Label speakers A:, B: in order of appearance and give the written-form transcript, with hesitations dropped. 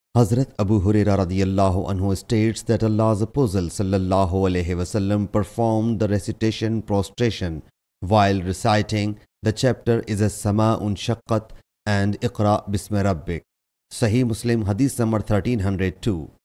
A: Hazrat Abu Huraira radiyallahu anhu states that Allah's Apostle sallallahu alaihi wasallam performed the recitation prostration while reciting the chapter is a Sama'un Shaqqat and Iqra Bismi Rabbik. Sahih Muslim Hadith number 1302.